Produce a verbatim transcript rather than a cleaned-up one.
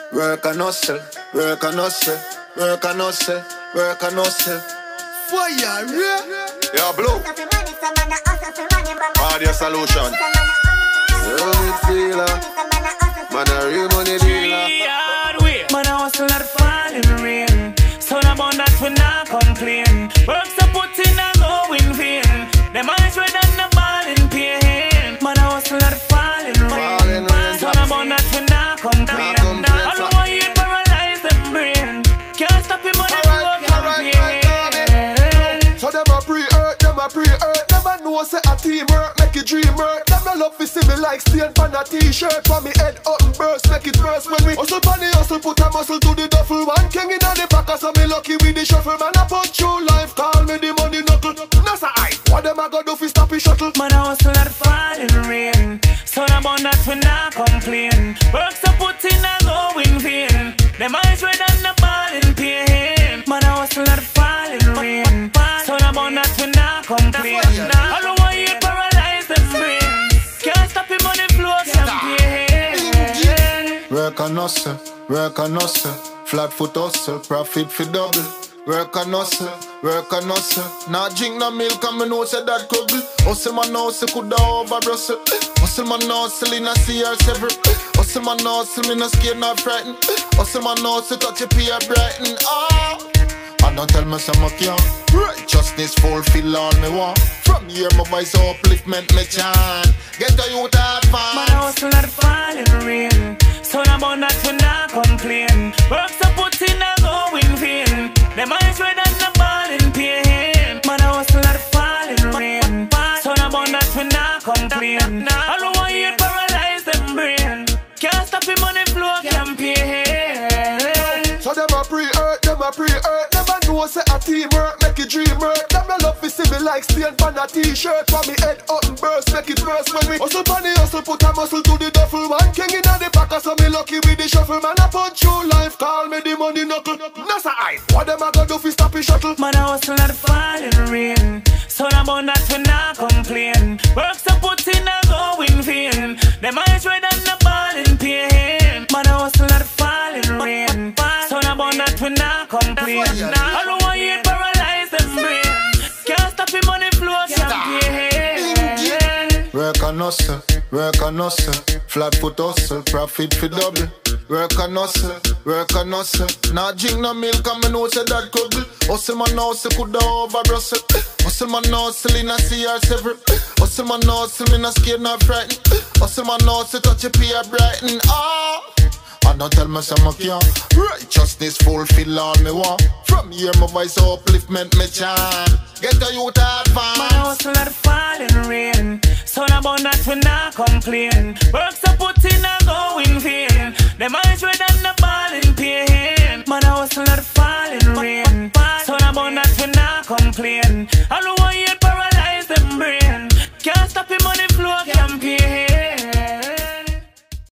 Work and hustle, work and hustle, work and hustle, work and hustle. Fire, yeah. Yeah, blue. Audio solution. Real dealer. Man, a real money dealer. Man, I hustle not fall in rain. So about that we not complain. Work so put in a go in vain. Them eyes red and the ball in pain. Man, I hustle not fall in rain. So about that we not complain. All the way you paralyze them brain. Can't stop him on the road campaign. So them a pre-earth, them a pre-earth. Never know say a teamwork make it dream work. Them no love to see me like stain pan a t-shirt. For me head up and burst, make it burst when we hustle pan the hustle, put a muscle to the duffel. One king in the packer, so me lucky with the shuffle. Man I put through life, call me the money knuckle. Nasa I, what them a go do fi stop the shuttle? Man I hustle not fall in rain. So about that we not complain. Work so put in a go in vain. Them eyes red and the ball in pain. Man I hustle not fall in rain. So about that we not complain. All the way you paralyze them brain. Can't stop him on the floor campaign. Work and hustle, work and hustle. Flat foot hustle, profit for double. Work and hustle, work and hustle. Nah drink no milk and me know say that couple. Hustle man hustle coulda over Brussels. Hustle man hustle in a C R seven. Hustle man hustle me no scared nor frightened. Hustle man hustle touch your peer brighten. Ah, and don't tell me some I can't. Righteousness fulfill all me want. From here my voice upliftment me chant. Get the youth hard fast. Man I hustle not fall in rain. So about that we not complain. Work so put in a go in vain. Them eyes red and the ball in pain. Man I hustle not fall in rain. So about that we not complain. All the way you paralyze them brain. Can't stop him on the floor campaign. So them a pre-earth, them a pre-earth. Never know say a teamwork make it dream work. Them no love to see me like stain pan a t-shirt. For me head up and burst, make it burst when we hustle pan the hustle, put a muscle to the duffel. One king in the packer, so me lucky with the shuffle. Man I punch through life, call me the money knuckle. Nasa I, what them a go do fi stop the shuttle? Man I hustle not fall in rain. So about that we not complain. Work so put in a go in vain. Them eyes red and the ball in pain. Man I hustle not fall in rain. So about that we not complain. All the way you paralyze them brain. Can't stop him on the floor campaign. Work and hustle, work and hustle. Flat foot hustle, profit for double. Work and hustle, work and hustle. Nah drink no milk and me know say that couple. Hustle man hustle coulda over Brussels. Hustle man hustle in a C R seven. Hustle man hustle me no scared nor frightened. Hustle man hustle touch your peer brighten. Ah, and don't tell me some I can't. Righteousness fulfill all me want. From here my voice upliftment me chant. Get the youth hard fast. Man I hustle not fall in rain. So about that we not complain. Work so put in a go in vain. Them eyes red and the ball in pain. Man I hustle not fall in rain. So about that we not complain. All the way you